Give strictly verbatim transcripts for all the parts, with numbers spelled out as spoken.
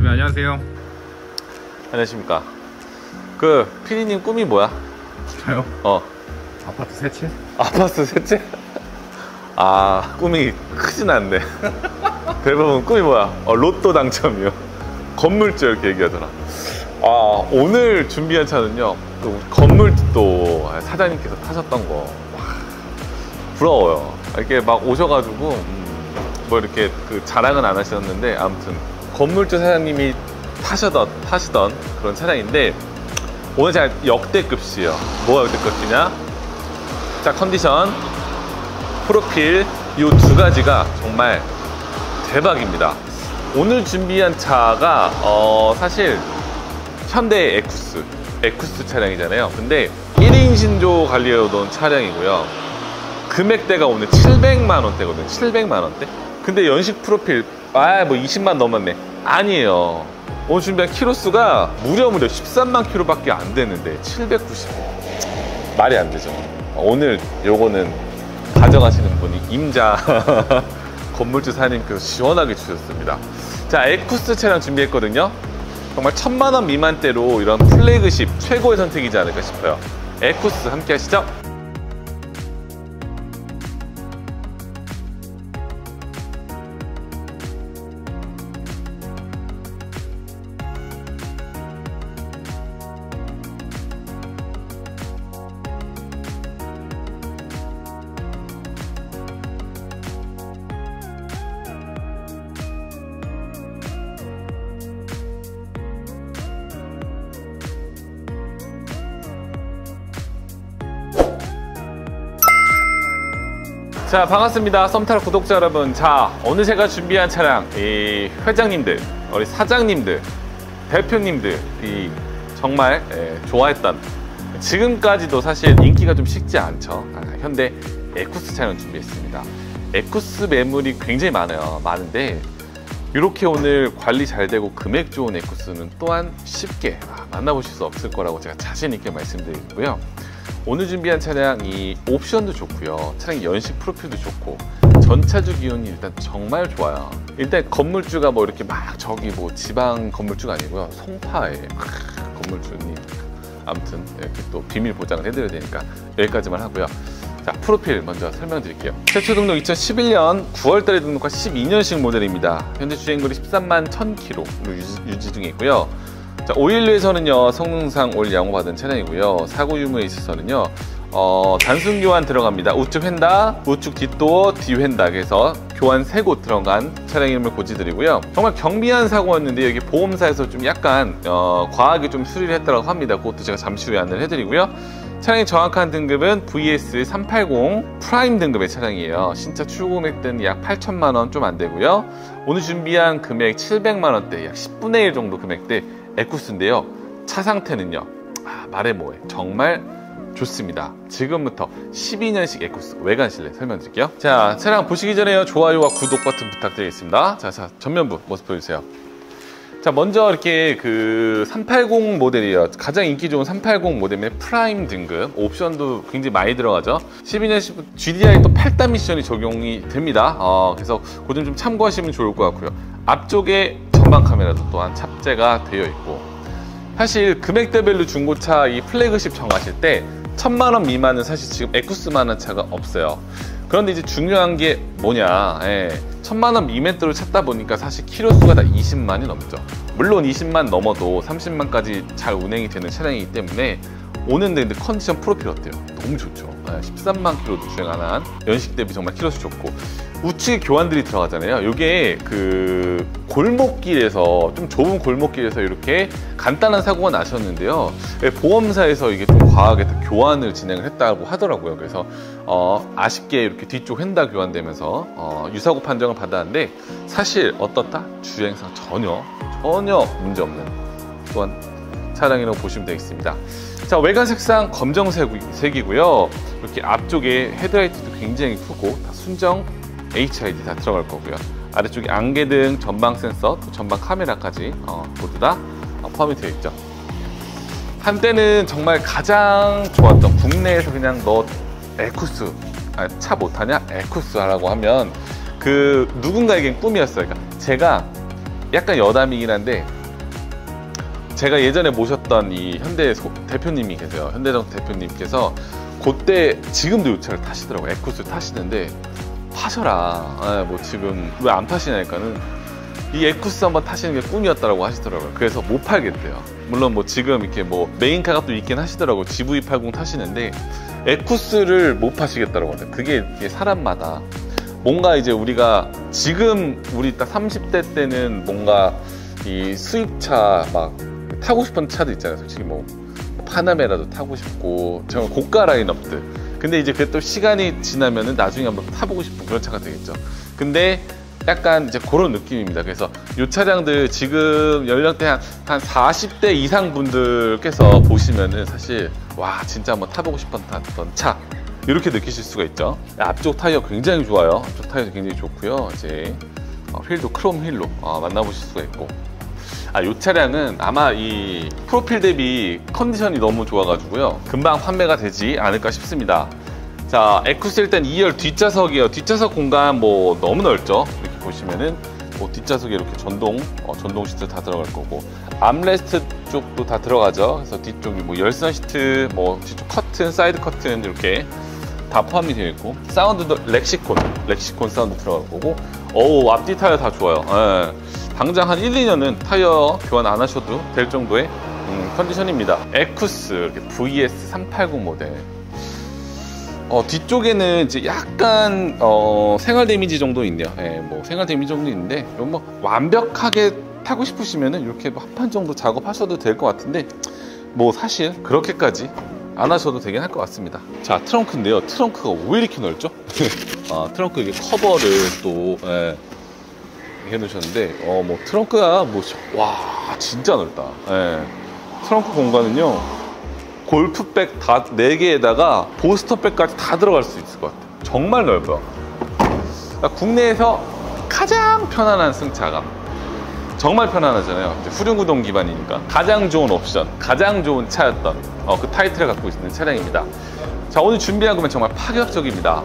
안녕하세요. 안녕하십니까. 그 피디님 꿈이 뭐야? 저요? 어. 아파트 세 채? 아파트 세 채? 아, 꿈이 크진 않네. 대부분 꿈이 뭐야? 어, 로또 당첨이요. 건물주 이렇게 얘기하더라. 아, 오늘 준비한 차는요, 또 건물주 사장님께서 타셨던 거. 와, 부러워요. 이렇게 막 오셔가지고 음, 뭐 이렇게 그 자랑은 안 하셨는데, 아무튼 건물주 사장님이 타시던 타시던 그런 차량인데, 오늘 제가 역대급이에요. 뭐가 역대급이냐? 자, 컨디션, 프로필, 이 두 가지가 정말 대박입니다. 오늘 준비한 차가 어, 사실 현대 에쿠스 에쿠스 차량이잖아요. 근데 일 인 신조 관리해오던 차량이고요. 금액대가 오늘 칠백만 원대거든요. 칠백만 원대. 근데 연식 프로필 아 뭐 이십만 넘었네. 아니에요. 오늘 준비한 키로수가 무려 무려 십삼만 킬로밖에 안 되는데 칠백구십 말이 안 되죠. 오늘 요거는 가져가시는 분이 임자 건물주 사장님께서 시원하게 주셨습니다. 자, 에쿠스 차량 준비했거든요. 정말 천만 원 미만대로 이런 플래그십 최고의 선택이지 않을까 싶어요. 에쿠스 함께 하시죠. 자, 반갑습니다. 썸타로 구독자 여러분. 자, 오늘 제가 준비한 차량, 이 회장님들, 우리 사장님들, 대표님들, 이 정말 예, 좋아했던, 지금까지도 사실 인기가 좀 식지 않죠. 아, 현대 에쿠스 차량 준비했습니다. 에쿠스 매물이 굉장히 많아요. 많은데 이렇게 오늘 관리 잘 되고 금액 좋은 에쿠스는 또한 쉽게 아, 만나보실 수 없을 거라고 제가 자신 있게 말씀드리고요. 오늘 준비한 차량 이 옵션도 좋고요, 차량 연식 프로필도 좋고, 전차주 기운이 일단 정말 좋아요. 일단 건물주가 뭐 이렇게 막 저기 뭐 지방 건물주가 아니고요, 송파에 건물주님, 아무튼 이렇게 또 비밀 보장을 해드려야 되니까 여기까지만 하고요. 자, 프로필 먼저 설명드릴게요. 최초 등록 이천십일 년 구월 달에 등록한 십이 년식 모델입니다. 현재 주행거리 십삼만 천 킬로미터로 유지, 유지 중에 있고요. 자, 오일류에서는요 성능상 올 양호받은 차량이고요. 사고 유무에 있어서는요 어, 단순 교환 들어갑니다. 우측 휀다, 우측 뒷도어, 뒤휀다 해서 교환 세 곳 들어간 차량임을 고지드리고요. 정말 경미한 사고였는데 여기 보험사에서 좀 약간 어, 과하게 좀 수리를 했다고 합니다. 그것도 제가 잠시 후에 안내를 해드리고요. 차량의 정확한 등급은 브이에스 삼백팔십 프라임 등급의 차량이에요. 신차 출고 금액대는 약 팔천만 원 좀 안 되고요. 오늘 준비한 금액 칠백만 원대, 약 십분의 일 정도 금액대 에쿠스인데요. 차 상태는요, 아, 말해 뭐해, 정말 좋습니다. 지금부터 십이 년식 에쿠스 외관 실내 설명드릴게요. 자, 차량 보시기 전에요, 좋아요와 구독 버튼 부탁드리겠습니다. 자, 자, 전면부 모습 보여주세요. 자, 먼저 이렇게 그 삼백팔십 모델이에요. 가장 인기 좋은 삼백팔십 모델의 프라임 등급, 옵션도 굉장히 많이 들어가죠. 십이 년식 지디아이 또 팔 단 미션이 적용이 됩니다. 어, 그래서 그 점 좀 참고하시면 좋을 것 같고요. 앞쪽에 전방 카메라도 또한 탑재가 되어 있고, 사실 금액대별로 중고차 이 플래그십 정하실 때 천만 원 미만은 사실 지금 에쿠스만한 차가 없어요. 그런데 이제 중요한 게 뭐냐, 예, 천만 원 미만대로 찾다 보니까 사실 키로수가 다 이십만이 넘죠. 물론 이십만 넘어도 삼십만까지 잘 운행이 되는 차량이기 때문에 오는데 근데 컨디션 프로필 어때요? 너무 좋죠. 예, 십삼만 킬로도 주행하는 연식 대비 정말 키로수 좋고, 우측에 교환들이 들어가잖아요. 이게 그 골목길에서, 좀 좁은 골목길에서 이렇게 간단한 사고가 나셨는데요, 보험사에서 이게 좀 과하게 교환을 진행을 했다고 하더라고요. 그래서 어, 아쉽게 이렇게 뒤쪽 휀다 교환되면서 어, 유사고 판정을 받았는데, 사실 어떻다? 주행상 전혀 전혀 문제없는 또한 차량이라고 보시면 되겠습니다. 자, 외관 색상 검정색이고요. 이렇게 앞쪽에 헤드라이트도 굉장히 크고 다 순정 에이치아이디 다 들어갈 거고요. 아래쪽에 안개등, 전방 센서, 또 전방 카메라까지 어, 모두 다 어, 포함이 되어 있죠. 한때는 정말 가장 좋았던, 국내에서 그냥 너 에쿠스, 아, 차 못하냐? 에쿠스 하라고 하면 그 누군가에겐 꿈이었어요. 그러니까 제가 약간 여담이긴 한데 제가 예전에 모셨던 이 현대 소, 대표님이 계세요. 현대자동차 대표님께서 그때 지금도 이 차를 타시더라고요. 에쿠스 타시는데 파셔라. 아, 뭐 지금 왜 안 타시냐니까는 이 에쿠스 한번 타시는 게 꿈이었다고 하시더라고요. 그래서 못 팔겠대요. 물론 뭐 지금 이렇게 뭐 메인카가 또 있긴 하시더라고요. 지브이 팔십 타시는데 에쿠스를 못 파시겠다고 하더라고요. 그게 사람마다 뭔가 이제 우리가 지금 우리 딱 삼십 대 때는 뭔가 이 수입차 막 타고 싶은 차도 있잖아요. 솔직히 뭐 파나메라도 타고 싶고 정말 고가 라인업들. 근데 이제 그게 또 시간이 지나면은 나중에 한번 타보고 싶은 그런 차가 되겠죠. 근데 약간 이제 그런 느낌입니다. 그래서 이 차량들 지금 연령대 한, 한 사십 대 이상 분들께서 보시면은 사실 와 진짜 한번 타보고 싶었던 차 이렇게 느끼실 수가 있죠. 앞쪽 타이어 굉장히 좋아요. 앞쪽 타이어 굉장히 좋고요. 이제 휠도 크롬 휠로 어, 만나보실 수가 있고. 아, 이 차량은 아마 이 프로필 대비 컨디션이 너무 좋아가지고요. 금방 판매가 되지 않을까 싶습니다. 자, 에쿠스 일단 이 열 뒷좌석이에요. 뒷좌석 공간 뭐 너무 넓죠. 이렇게 보시면은 뭐 뒷좌석에 이렇게 전동, 어, 전동 시트 다 들어갈 거고, 암레스트 쪽도 다 들어가죠. 그래서 뒤쪽이 뭐 열선 시트, 뭐 뒤쪽 커튼, 사이드 커튼 이렇게 다 포함이 되어 있고, 사운드도 렉시콘, 렉시콘 사운드 들어갈 거고, 어우, 앞뒤 타이어 다 좋아요. 예. 당장 한 일, 이 년은 타이어 교환 안 하셔도 될 정도의 음, 컨디션입니다. 에쿠스 이렇게 브이에스 삼백팔십 모델. 어, 뒤쪽에는 이제 약간 어, 생활 데미지 정도 있네요. 예, 뭐 생활 데미지 정도 있는데 이건 뭐 완벽하게 타고 싶으시면은 이렇게 한 판 정도 작업하셔도 될 것 같은데 뭐 사실 그렇게까지 안 하셔도 되긴 할 것 같습니다. 자, 트렁크인데요. 트렁크가 왜 이렇게 넓죠? 아, 트렁크 이게 커버를 또 예, 해놓으셨는데 어 뭐 트렁크가 뭐 와 진짜 넓다. 예. 트렁크 공간은요 골프백 다 네 개에다가 보스터백까지 다 들어갈 수 있을 것 같아요. 정말 넓어요. 그러니까 국내에서 가장 편안한 승차감. 정말 편안하잖아요. 이제 후륜구동 기반이니까 가장 좋은 옵션, 가장 좋은 차였던 어, 그 타이틀을 갖고 있는 차량입니다. 자, 오늘 준비한 금액 정말 파격적입니다.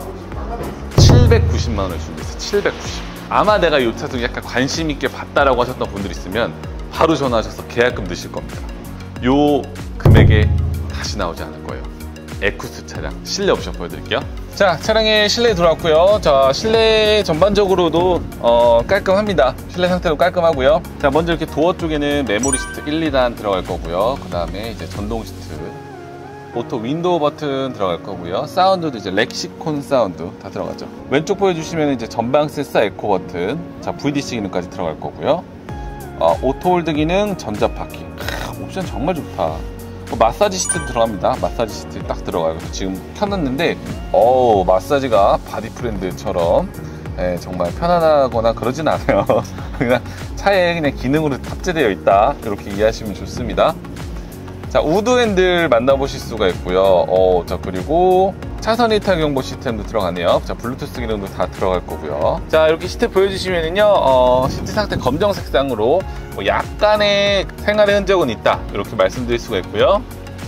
칠백구십만 원을 준비했어요. 칠백구십. 아마 내가 이 차도 약간 관심 있게 봤다라고 하셨던 분들 있으면 바로 전화하셔서 계약금 넣으실 겁니다. 요 금액에 다시 나오지 않을 거예요. 에쿠스 차량 실내 옵션 보여드릴게요. 자, 차량의 실내 들어왔고요. 자, 실내 전반적으로도 어, 깔끔합니다. 실내 상태도 깔끔하고요. 자, 먼저 이렇게 도어 쪽에는 메모리 시트 일, 이 단 들어갈 거고요. 그 다음에 이제 전동 시트, 오토 윈도우 버튼 들어갈 거고요. 사운드도 이제 렉시콘 사운드 다 들어가죠. 왼쪽 보여주시면 이제 전방 센서 에코 버튼, 자 브이디씨 기능까지 들어갈 거고요. 어, 오토 홀드 기능, 전자 파킹. 크, 옵션 정말 좋다. 뭐 마사지 시트 들어갑니다. 마사지 시트 딱 들어가요. 그래서 지금 켜놨는데 어우 마사지가 바디 프렌드처럼 예, 정말 편안하거나 그러진 않아요. 그냥 차에 그냥 기능으로 탑재되어 있다 이렇게 이해하시면 좋습니다. 자, 우드 핸들 만나보실 수가 있고요. 어, 자, 그리고 차선 이탈 경보 시스템도 들어가네요. 자, 블루투스 기능도 다 들어갈 거고요. 자, 이렇게 시트 보여주시면은요, 어, 시트 상태 검정 색상으로 뭐 약간의 생활의 흔적은 있다. 이렇게 말씀드릴 수가 있고요.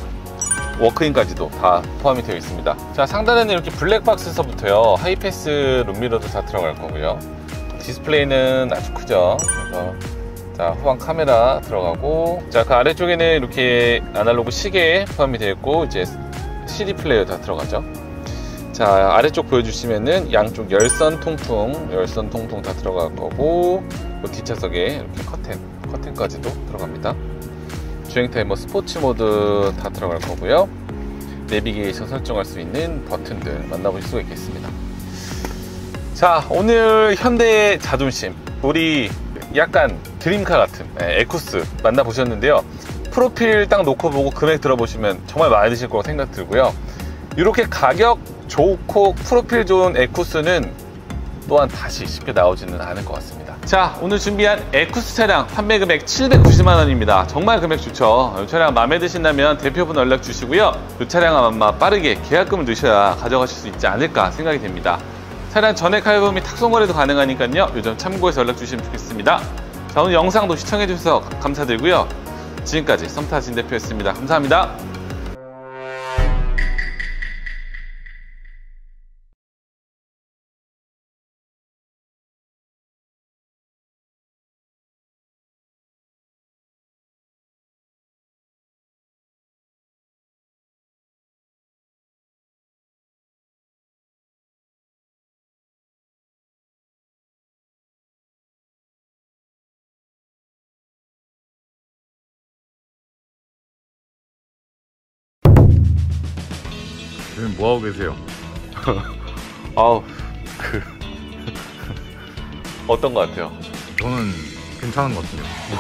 워크인까지도 다 포함이 되어 있습니다. 자, 상단에는 이렇게 블랙박스에서부터요, 하이패스 룸미러도 다 들어갈 거고요. 디스플레이는 아주 크죠. 그래서 자, 후방 카메라 들어가고, 자, 그 아래쪽에는 이렇게 아날로그 시계 포함이 되어 있고, 이제 씨디 플레이어 다 들어가죠. 자, 아래쪽 보여주시면은 양쪽 열선 통풍, 열선 통풍 다 들어갈 거고, 그 뒷좌석에 이렇게 커튼, 커튼까지도 들어갑니다. 주행 타이머 스포츠 모드 다 들어갈 거고요. 내비게이션 설정할 수 있는 버튼들 만나보실 수가 있겠습니다. 자, 오늘 현대의 자존심, 우리 약간 드림카 같은 에쿠스 만나보셨는데요. 프로필 딱 놓고 보고 금액 들어보시면 정말 많이 드실 거라고 생각 들고요. 이렇게 가격 좋고 프로필 좋은 에쿠스는 또한 다시 쉽게 나오지는 않을 것 같습니다. 자, 오늘 준비한 에쿠스 차량 판매 금액 칠백구십만 원입니다. 정말 금액 좋죠. 이 차량 마음에 드신다면 대표분 연락 주시고요. 이 차량은 아마 빠르게 계약금을 넣으셔야 가져가실 수 있지 않을까 생각이 됩니다. 차량 전액 할부 및 탁송 거래도 가능하니까요. 이 점 참고해서 연락 주시면 좋겠습니다. 자, 오늘 영상도 시청해주셔서 감사드리고요. 지금까지 썸타진 대표였습니다. 감사합니다. 지금 뭐 하고 계세요? 아우 그 어떤 것 같아요? 저는 괜찮은 것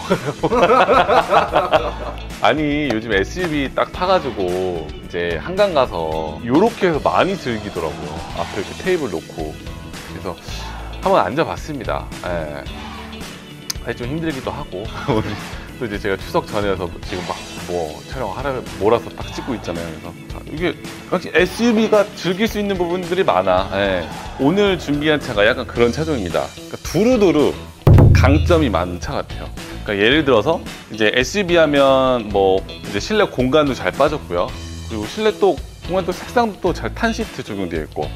같아요. 아니 요즘 에스유브이 딱 타가지고 이제 한강 가서 요렇게 해서 많이 즐기더라고요. 앞에 이렇게 테이블 놓고. 그래서 한번 앉아봤습니다. 예. 사실 좀 힘들기도 하고 또 이제 제가 추석 전이어서 지금 막 뭐 촬영하라 몰아서 딱 찍고 있잖아요. 그래서 자, 이게 역시 에스유브이가 즐길 수 있는 부분들이 많아. 예. 오늘 준비한 차가 약간 그런 차종입니다. 그러니까 두루두루 강점이 많은 차 같아요. 그러니까 예를 들어서 이제 에스유브이 하면 뭐 이제 실내 공간도 잘 빠졌고요. 그리고 실내 또 공간도 색상도 또 잘 탄 시트 적용되어 있고.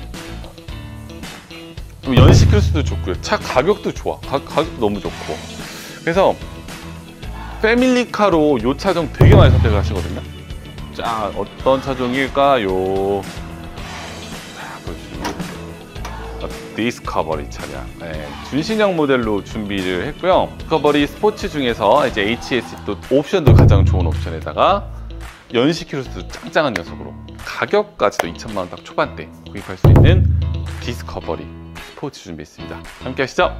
연식 키로수도 좋고요. 차 가격도 좋아. 가, 가격도 너무 좋고. 그래서 패밀리카로 이 차종 되게 많이 선택을 하시거든요. 자, 어떤 차종일까요? 디스커버리 차량. 네, 준신형 모델로 준비를 했고요. 디스커버리 스포츠 중에서 이제 에이치에스 또 옵션도 가장 좋은 옵션에다가 연식 키로수도 짱짱한 녀석으로 가격까지도 이천만 원 딱 초반대 구입할 수 있는 디스커버리 스포츠 준비했습니다. 함께 하시죠.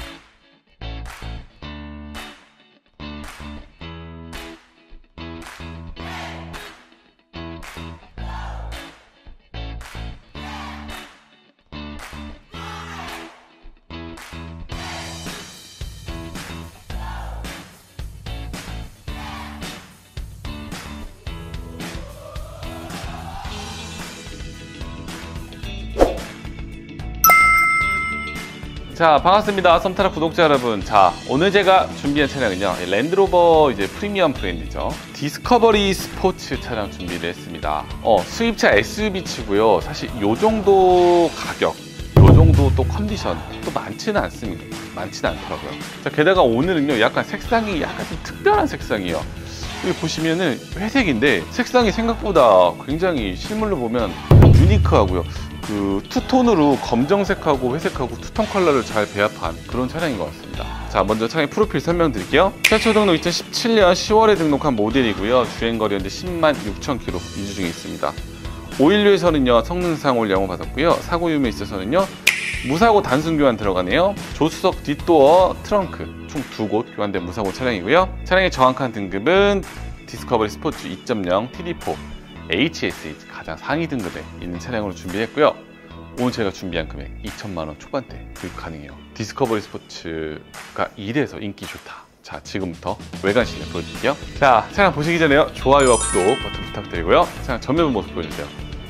자, 반갑습니다. 썸타락 구독자 여러분. 자, 오늘 제가 준비한 차량은요, 랜드로버 이제 프리미엄 브랜드죠. 디스커버리 스포츠 차량 준비를 했습니다. 어, 수입차 에스유브이 치고요. 사실 요 정도 가격, 요 정도 또 컨디션 또 많지는 않습니다. 많지는 않더라고요. 자, 게다가 오늘은요, 약간 색상이 약간 좀 특별한 색상이에요. 여기 보시면은 회색인데 색상이 생각보다 굉장히 실물로 보면 유니크하고요. 그 투톤으로 검정색하고 회색하고 투톤 컬러를 잘 배합한 그런 차량인 것 같습니다. 자, 먼저 차량 프로필 설명드릴게요. 최초 등록 이천십칠 년 시월에 등록한 모델이고요. 주행거리 현재 십만 육천 킬로미터 유지 중에 있습니다. 오일류에서는요 성능상 올 양호 받았고요. 사고 유무에 있어서는요 무사고 단순 교환 들어가네요. 조수석 뒷도어 트렁크 총 두 곳 교환된 무사고 차량이고요. 차량의 정확한 등급은 디스커버리 스포츠 이 점 영 티디 포 에이치에스 가장 상위 등급에 있는 차량으로 준비했고요. 오늘 제가 준비한 금액 이천만 원 초반대 구입 가능해요. 디스커버리 스포츠가 이래서 인기 좋다. 자, 지금부터 외관 실내 보여드릴게요. 자, 차량 보시기 전에요 좋아요와 구독 버튼 부탁드리고요. 차량 전면 모습 보여주세요.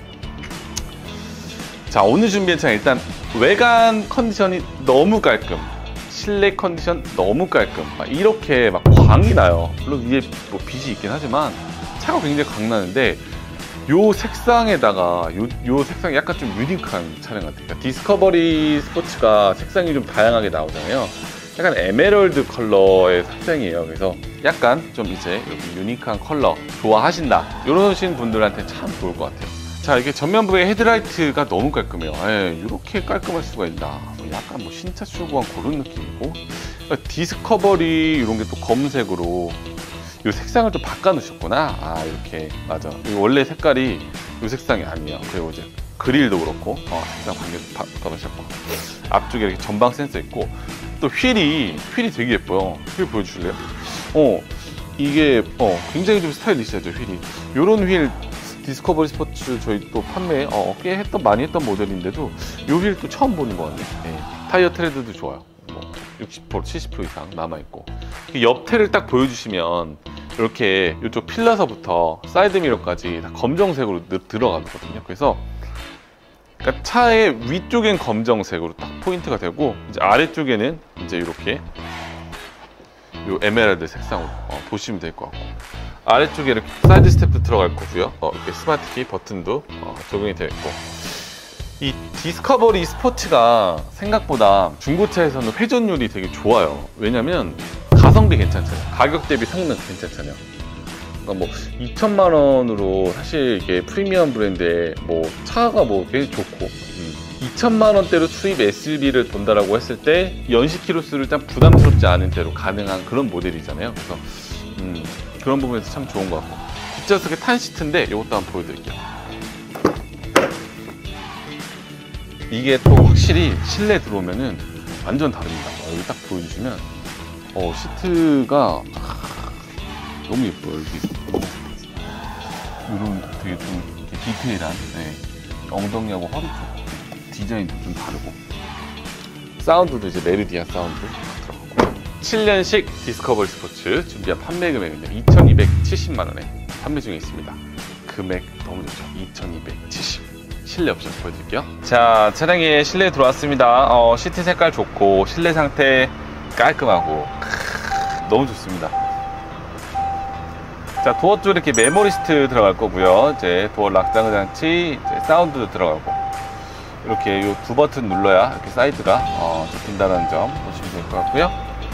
자, 오늘 준비한 차량 일단 외관 컨디션이 너무 깔끔, 실내 컨디션 너무 깔끔, 막 이렇게 막 광이 나요. 물론 위에 뭐 빛이 있긴 하지만 차가 굉장히 광나는데 요 색상에다가 요, 요 색상이 약간 좀 유니크한 차량 같아요. 그러니까 디스커버리 스포츠가 색상이 좀 다양하게 나오잖아요. 약간 에메랄드 컬러의 색상이에요. 그래서 약간 좀 이제 여기 유니크한 컬러 좋아하신다 이러신 분들한테 참 좋을 것 같아요. 자, 이게 전면부의 헤드라이트가 너무 깔끔해요. 예, 이렇게 깔끔할 수가 있나. 약간 뭐 신차 출고한 그런 느낌이고, 그러니까 디스커버리 이런 게 또 검은색으로 이 색상을 좀 바꿔놓으셨구나. 아, 이렇게 맞아. 원래 색깔이 이 색상이 아니에요. 그리고 이제 그릴도 그렇고 어, 색상 바꿔놓으셨고, 앞쪽에 이렇게 전방 센서 있고, 또 휠이 휠이 되게 예뻐요. 휠 보여주실래요? 어, 이게 어 굉장히 좀 스타일리시하죠 휠이. 요런 휠 디스커버리 스포츠 저희 또 판매 어, 꽤 했던 많이 했던 모델인데도 요 휠 또 처음 보는 거 같네요. 네. 타이어 트레드도 좋아요. 뭐 육십 퍼센트 칠십 퍼센트 이상 남아있고, 옆태를 딱 보여주시면 이렇게 이쪽 필라서부터 사이드 미러까지 다 검정색으로 들어가거든요. 그래서 그러니까 차의 위쪽엔 검정색으로 딱 포인트가 되고, 이제 아래쪽에는 이제 이렇게 요 에메랄드 색상으로 어, 보시면 될 것 같고, 아래쪽에 이렇게 사이드 스텝도 들어갈 거고요. 어, 이렇게 스마트 키 버튼도 어, 적용이 되어 있고, 이 디스커버리 스포츠가 생각보다 중고차에서는 회전율이 되게 좋아요. 왜냐면 가성비 괜찮잖아요. 가격 대비 성능 괜찮잖아요. 그러니까 뭐 이천만 원으로 사실 이게 프리미엄 브랜드에 뭐 차가 뭐 굉장히 좋고, 음. 이천만 원대로 수입 에스유브이를 본다라고 했을 때 연식 키로수를 좀 부담스럽지 않은 대로 가능한 그런 모델이잖아요. 그래서 음, 그런 부분에서 참 좋은 것 같고, 뒷좌석에 탄 시트인데 이것도 한번 보여드릴게요. 이게 또 확실히 실내 들어오면은 완전 다릅니다. 어, 여기 딱 보여주시면 어, 시트가 너무 예뻐요. 여기 이런 되게 좀 이렇게 디테일한 네. 엉덩이하고 허리 쪽 디자인도 좀 다르고 사운드도 이제 메르디안 사운드 들어가고 칠 년식 디스커버리 스포츠 준비한 판매 금액은요 이천이백칠십만 원에 판매 중에 있습니다. 금액 너무 좋죠. 이천이백칠십. 실내 옵션 보여드릴게요. 자, 차량에 실내에 들어왔습니다. 어, 시트 색깔 좋고 실내 상태 깔끔하고 크으, 너무 좋습니다. 자, 도어 쪽 이렇게 메모리 시트 들어갈 거고요. 이제 도어 락장 장치, 이제 사운드도 들어가고 이렇게 이 두 버튼 눌러야 이렇게 사이드가 어, 접힌다는 점 보시면 될 것 같고요.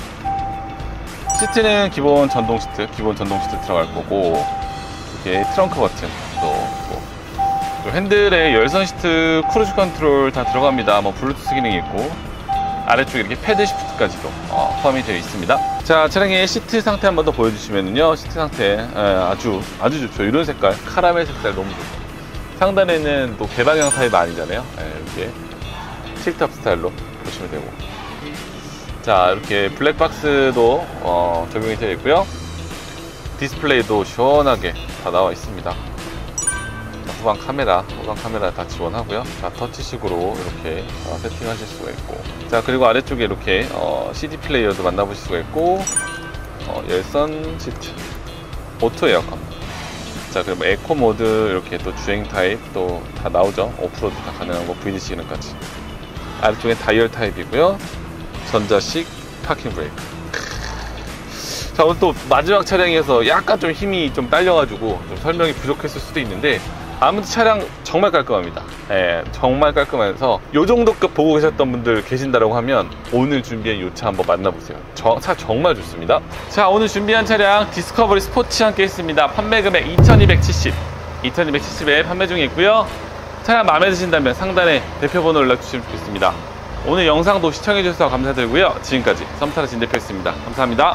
시트는 기본 전동 시트, 기본 전동 시트 들어갈 거고 이렇게 트렁크 버튼 또 뭐, 핸들에 열선 시트, 크루즈 컨트롤 다 들어갑니다. 뭐 블루투스 기능이 있고 아래쪽에 이렇게 패드 시프트까지도 어, 포함이 되어 있습니다. 자, 차량의 시트 상태 한번 더 보여주시면요, 시트 상태 에, 아주 아주 좋죠. 이런 색깔, 카라멜 색깔 너무 좋고 상단에는 또 개방형 타입 아니잖아요. 에, 이렇게 틸트업 스타일로 보시면 되고, 자, 이렇게 블랙박스도 어, 적용이 되어 있고요. 디스플레이도 시원하게 다 나와 있습니다. 후방 카메라, 후방 카메라 다 지원하고요. 자, 터치식으로 이렇게 어, 세팅하실 수가 있고, 자, 그리고 아래쪽에 이렇게 어, 씨디 플레이어도 만나보실 수가 있고, 어, 열선 시트, 오토 에어컨, 자, 그리고 에코 모드 이렇게 또 주행 타입 또 다 나오죠. 오프로드 다 가능한 거, 브이디씨 기능까지. 아래쪽에 다이얼 타입이고요. 전자식 파킹 브레이크. 자, 오늘 또 마지막 차량에서 약간 좀 힘이 좀 딸려가지고 좀 설명이 부족했을 수도 있는데 아무튼 차량 정말 깔끔합니다. 예, 정말 깔끔해서 요 정도급 보고 계셨던 분들 계신다고 하면 오늘 준비한 이 차 한번 만나보세요. 저, 차 정말 좋습니다. 자, 오늘 준비한 차량 디스커버리 스포츠 함께 있습니다. 판매 금액 이천이백칠십, 이천이백칠십에 판매 중에 있고요. 차량 마음에 드신다면 상단에 대표번호 연락 주시면 좋겠습니다. 오늘 영상도 시청해 주셔서 감사드리고요. 지금까지 썸타라 진 대표였습니다. 감사합니다.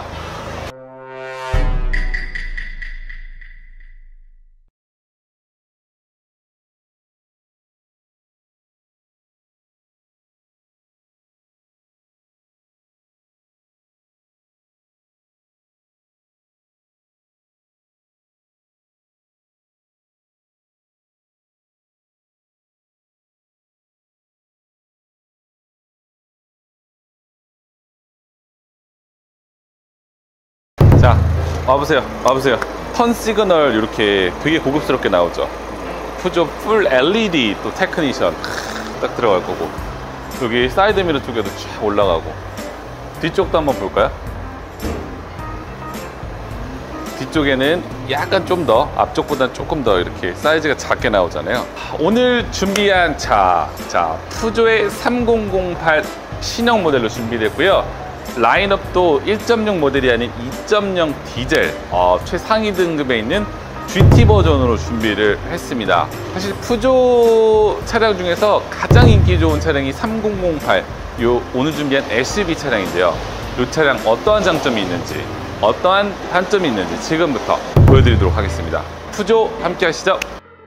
자, 와보세요, 와보세요. 턴 시그널 이렇게 되게 고급스럽게 나오죠. 푸조 풀 엘이디 또 테크니션 딱 들어갈 거고, 여기 사이드 미러 쪽에도 쫙 올라가고, 뒤쪽도 한번 볼까요? 뒤쪽에는 약간 좀 더 앞쪽보다 조금 더 이렇게 사이즈가 작게 나오잖아요. 오늘 준비한 차, 자, 푸조의 삼공공팔 신형 모델로 준비됐고요. 라인업도 일 점 영 모델이 아닌 이 점 영 디젤 어, 최상위 등급에 있는 지티 버전으로 준비를 했습니다. 사실 푸조 차량 중에서 가장 인기 좋은 차량이 삼공공팔, 요 오늘 준비한 에스유브이 차량인데요. 이 차량 어떠한 장점이 있는지, 어떠한 단점이 있는지 지금부터 보여드리도록 하겠습니다. 푸조 함께 하시죠.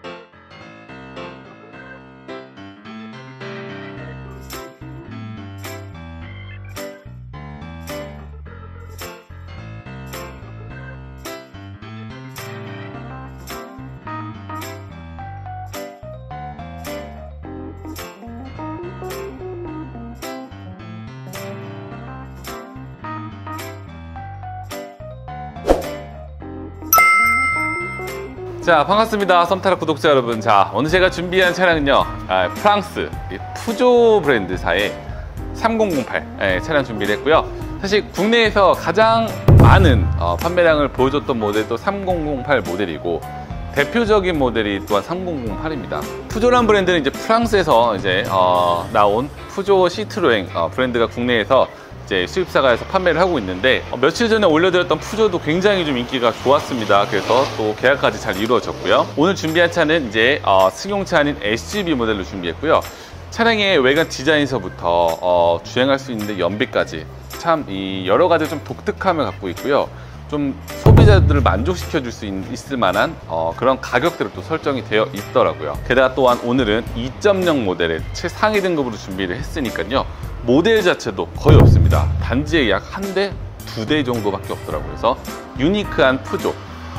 자, 반갑습니다. 썸타라 구독자 여러분. 자, 오늘 제가 준비한 차량은요, 아, 프랑스 푸조 브랜드사의 삼공공팔 예, 차량 준비를 했고요. 사실 국내에서 가장 많은 어, 판매량을 보여줬던 모델도 삼공공팔 모델이고, 대표적인 모델이 또한 삼공공팔입니다. 푸조란 브랜드는 이제 프랑스에서 이제 어, 나온 푸조 시트로엥 어, 브랜드가 국내에서 이제 수입사가 해서 판매를 하고 있는데, 어, 며칠 전에 올려드렸던 푸조도 굉장히 좀 인기가 좋았습니다. 그래서 또 계약까지 잘 이루어졌고요. 오늘 준비한 차는 이제 어, 승용차 아닌 에스유브이 모델로 준비했고요. 차량의 외관 디자인서부터 어, 주행할 수 있는 연비까지 참 이 여러 가지 좀 독특함을 갖고 있고요. 좀 소비자들을 만족시켜 줄 수 있을 만한 어, 그런 가격대로 또 설정이 되어 있더라고요. 게다가 또한 오늘은 이 점 영 모델의 최상위 등급으로 준비를 했으니까요. 모델 자체도 거의 없습니다. 단지 약 한 대, 두 대 정도밖에 없더라고요. 그래서 유니크한 푸조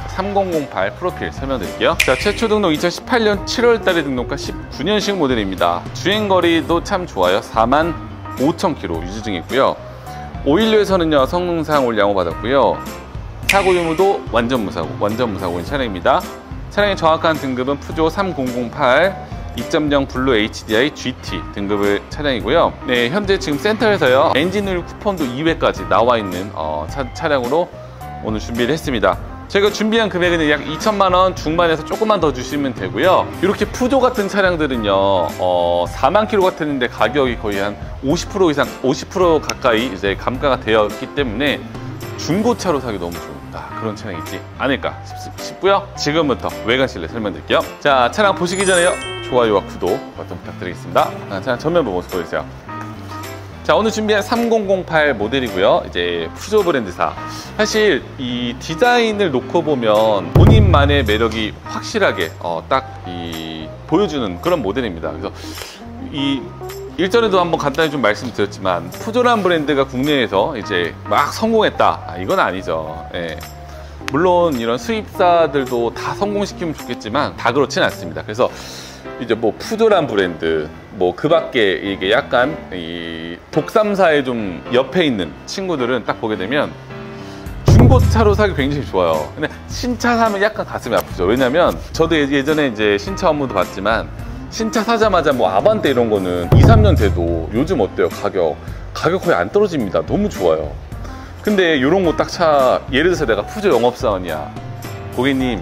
삼공공팔 프로필 설명드릴게요. 자, 최초 등록 이천십팔 년 칠월 달에 등록한 십구 년식 모델입니다. 주행거리도 참 좋아요. 사만 오천 킬로미터 유지 중이고요. 오일류에서는요 성능상 올 양호 받았고요. 사고 유무도 완전 무사고, 완전 무사고인 차량입니다. 차량의 정확한 등급은 푸조 삼공공팔 이 점 영 블루 에이치디아이 지티 등급의 차량이고요. 네, 현재 지금 센터에서요 엔진오일 쿠폰도 이 회까지 나와 있는 어, 차, 차량으로 오늘 준비를 했습니다. 저희가 준비한 금액은 약 이천만 원 중반에서 조금만 더 주시면 되고요. 이렇게 푸조 같은 차량들은요 어, 사만 킬로미터 같은데 가격이 거의 한 오십 퍼센트 이상, 오십 퍼센트 가까이 이제 감가가 되었기 때문에 중고차로 사기 너무 좋은 그런 차량이지 않을까 싶고요. 지금부터 외관 실내 설명드릴게요. 자, 차량 보시기 전에요 좋아요와 구독 버튼 부탁드리겠습니다. 아, 차량 전면부 모습 보여주세요. 자, 오늘 준비한 삼공공팔 모델이고요. 이제 푸조 브랜드사. 사실 이 디자인을 놓고 보면 본인만의 매력이 확실하게 어, 딱 이 보여주는 그런 모델입니다. 그래서 이 일전에도 한번 간단히 좀 말씀드렸지만 푸조라는 브랜드가 국내에서 이제 막 성공했다, 아, 이건 아니죠. 예. 물론 이런 수입사들도 다 성공시키면 좋겠지만 다 그렇진 않습니다. 그래서 이제 뭐 푸조란 브랜드, 뭐 그 밖에 이게 약간 이 독삼사의 좀 옆에 있는 친구들은 딱 보게 되면 중고차로 사기 굉장히 좋아요. 근데 신차 사면 약간 가슴이 아프죠. 왜냐면 저도 예전에 이제 신차 업무도 봤지만 신차 사자마자 뭐 아반떼 이런 거는 이, 삼 년 돼도 요즘 어때요? 가격 가격 거의 안 떨어집니다. 너무 좋아요. 근데 이런 거 딱 차, 예를 들어서 내가 푸조 영업사원이야. 고객님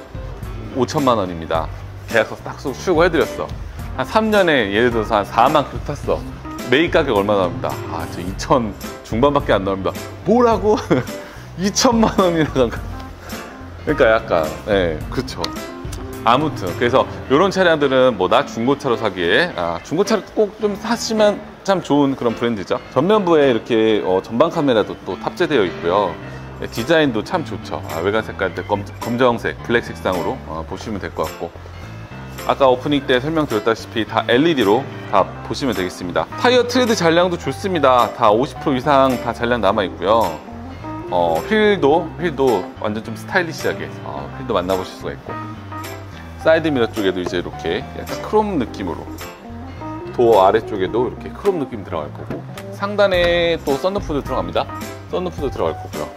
오천만 원입니다. 계약서 딱 쓰고 출고해드렸어. 한 삼 년에 예를 들어서 한 사만 킬로미터 탔어. 매입 가격 얼마 나옵니다? 아, 저 이천 중반밖에 안 나옵니다. 뭐라고? 이천만 원이나 간 거. 그러니까 약간, 예, 네, 그렇죠. 아무튼 그래서 이런 차량들은 뭐 나 중고차로 사기에 아, 중고차를 꼭 좀 사시면 참 좋은 그런 브랜드죠. 전면부에 이렇게 어, 전방 카메라도 또 탑재되어 있고요. 네, 디자인도 참 좋죠. 아, 외관 색깔도 검, 검정색 블랙 색상으로 어, 보시면 될 것 같고, 아까 오프닝 때 설명드렸다시피 다 엘이디로 다 보시면 되겠습니다. 타이어 트레드 잔량도 좋습니다. 다 오십 퍼센트 이상 다 잔량 남아 있고요. 어, 휠도 휠도 완전 좀 스타일리시하게 어, 휠도 만나보실 수가 있고, 사이드 미러 쪽에도 이제 이렇게 약간 크롬 느낌으로, 도어 아래쪽에도 이렇게 크롬 느낌 들어갈 거고, 상단에 또 썬루프도 들어갑니다. 썬루프도 들어갈 거고요.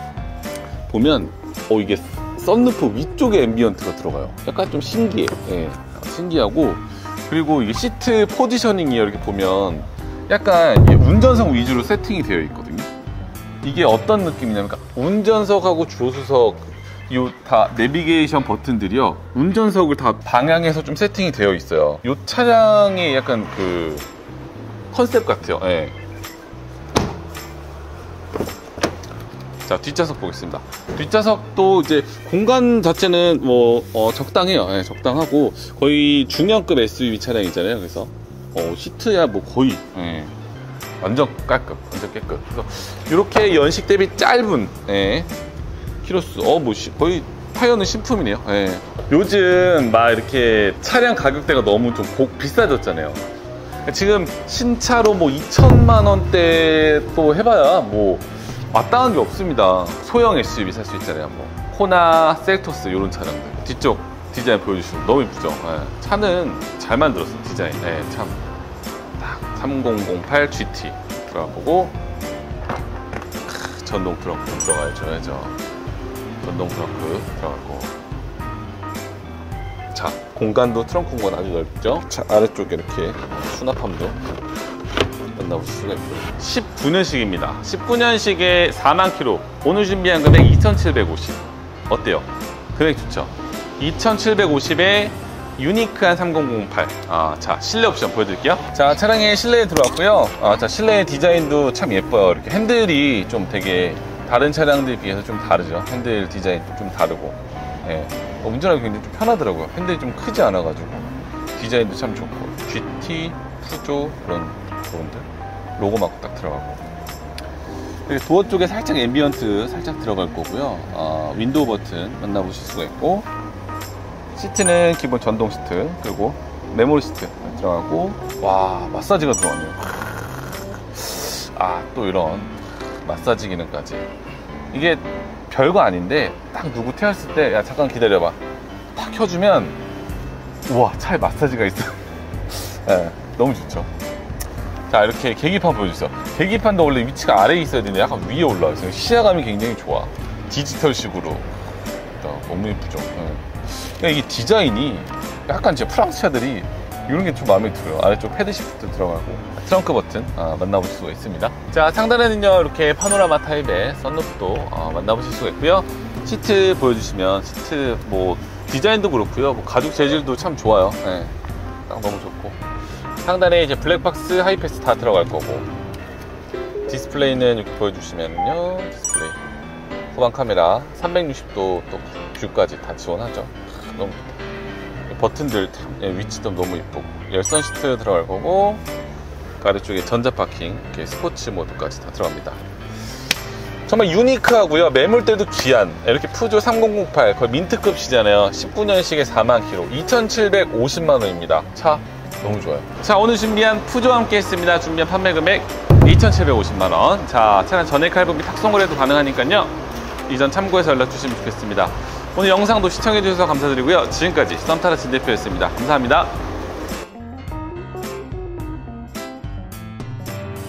보면 어 이게 썬루프 위쪽에 앰비언트가 들어가요. 약간 좀 신기해. 예, 신기하고, 그리고 이게 시트 포지셔닝이 이렇게 보면 약간 운전석 위주로 세팅이 되어 있거든요. 이게 어떤 느낌이냐면, 그러니까 운전석하고 조수석 요 다 내비게이션 버튼들이요, 운전석을 다 방향해서 좀 세팅이 되어 있어요. 요 차량의 약간 그 컨셉 같아요. 예. 자, 뒷좌석 보겠습니다. 뒷좌석도 이제 공간 자체는 뭐 어, 적당해요. 예, 적당하고 거의 중형급 에스유브이 차량이잖아요. 그래서 어, 시트야 뭐 거의 예, 완전 깔끔, 완전 깨끗. 그래서 이렇게 연식 대비 짧은 예, 키로수, 어, 뭐, 시, 거의 타이어는 신품이네요. 예. 요즘 막 이렇게 차량 가격대가 너무 좀 고, 비싸졌잖아요. 지금 신차로 뭐 이천만 원대 또 해봐야 뭐 마땅한 게 없습니다. 소형 에스유브이 살 수 있잖아요. 뭐 코나, 셀토스 이런 차량들. 뒤쪽 디자인 보여주시면 너무 이쁘죠. 예. 차는 잘 만들었어, 디자인. 예, 참. 딱 삼공공팔 지티 들어가보고, 전동 트렁크 들어가야죠. 전동 트렁크 들어가고, 자, 공간도 트렁크 공간 아주 넓죠. 자, 아래쪽에 이렇게 수납함도 만나보실 수가 있고요. 십구 년식입니다. 십구 년식에 사만 킬로미터. 오늘 준비한 금액 이천칠백오십. 어때요? 금액 좋죠? 이천칠백오십에 유니크한 삼공공팔. 아, 자, 실내 옵션 보여드릴게요. 자, 차량의 실내에 들어왔고요. 아, 자, 실내 디자인도 참 예뻐요. 이렇게 핸들이 좀 되게 다른 차량들에 비해서 좀 다르죠. 핸들 디자인도 좀 다르고, 예. 어, 운전하기 굉장히 좀 편하더라고요. 핸들이 좀 크지 않아가지고 디자인도 참 좋고, 지티, 푸조 그런 부분들 로고 마크 딱 들어가고, 도어 쪽에 살짝 앰비언트 살짝 들어갈 거고요. 어, 윈도우 버튼 만나보실 수가 있고, 시트는 기본 전동 시트, 그리고 메모리 시트 들어가고, 와, 마사지가 들어가네요. 아, 또 이런 마사지 기능까지. 이게 별거 아닌데 딱 누구 태웠을 때, 야 잠깐 기다려봐, 탁 켜주면 우와, 차에 마사지가 있어. 네, 너무 좋죠. 자, 이렇게 계기판 보여주세요. 계기판도 원래 위치가 아래에 있어야 되는데 약간 위에 올라와 있어요. 시야감이 굉장히 좋아. 디지털식으로. 너무 예쁘죠. 네. 그러니까 이게 디자인이 약간 제 프랑스 차들이 이런 게 좀 마음에 들어요. 아래쪽 패드 시프트 들어가고 트렁크 버튼 아, 만나보실 수가 있습니다. 자, 상단에는요 이렇게 파노라마 타입의 썬루프도 어, 만나보실 수가 있고요. 시트 보여주시면 시트 뭐 디자인도 그렇고요, 뭐 가죽 재질도 참 좋아요. 네, 딱 너무 좋고, 상단에 이제 블랙박스, 하이패스 다 들어갈 거고, 디스플레이는 이렇게 보여주시면요, 디스플레이 후방 카메라 삼백육십 도 또 뷰까지 다 지원하죠. 너무 좋다. 버튼들 위치도 너무 이쁘고, 열선 시트 들어갈 거고, 그 아래쪽에 전자 파킹, 이렇게 스포츠 모드까지 다 들어갑니다. 정말 유니크하고요, 매물대도 귀한, 이렇게 푸조 삼공공팔 거의 민트급이잖아요. 십구 년식에 사만 킬로, 이천칠백오십만 원입니다. 차 너무 좋아요. 자, 오늘 준비한 푸조와 함께 했습니다. 준비한 판매 금액 이천칠백오십만 원. 자, 차량 전액 할부비 탁송 거래도 가능하니까요, 이전 참고해서 연락 주시면 좋겠습니다. 오늘 영상도 시청해주셔서 감사드리고요. 지금까지 썸타라 진대표였습니다. 감사합니다.